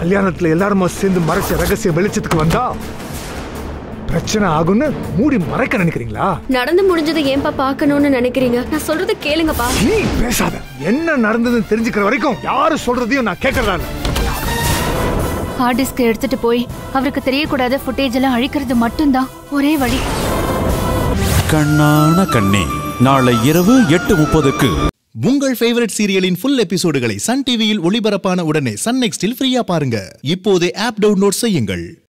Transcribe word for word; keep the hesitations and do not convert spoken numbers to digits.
கல்யாணத்துல எல்லாரும் சேர்ந்து மறைச்ச ரகசிய வெளிச்சத்துக்கு வந்தா பிரச்சனை ஆகும்னு மூடி மறைக்க நினைக்கிறீங்களா? நடந்து முடிஞ்சதை ஏன்பா பார்க்கணும்னு நினைக்கிறீங்க? நான் சொல்றதை கேளுங்கப்பா. நீ பேசாத. என்ன நடந்ததுன்னு தெரிஞ்சுக்கிற வரைக்கும் யாரு சொல்றதையும் நான் கேட்கறதா இல்ல. ஹார்ட் டிஸ்க் எடுத்துட்டு போய் அவருக்கு தெரியக்கூடாத ஃபுட்டேஜ் எல்லாம் அழிக்கிறது மட்டும்தான் ஒரே வழி. கண்ணான கண்ணே நாளை இரவு எட்டு முப்பதுக்கு உங்கள் ஃபேவரட் சீரியலின் ஃபுல் எபிசோடுகளை சன் டிவியில் ஒளிபரப்பான உடனே சன் நெக்ஸ்டில் ஃப்ரீயா பாருங்க. இப்போதே ஆப் டவுன்லோட் செய்யுங்கள்.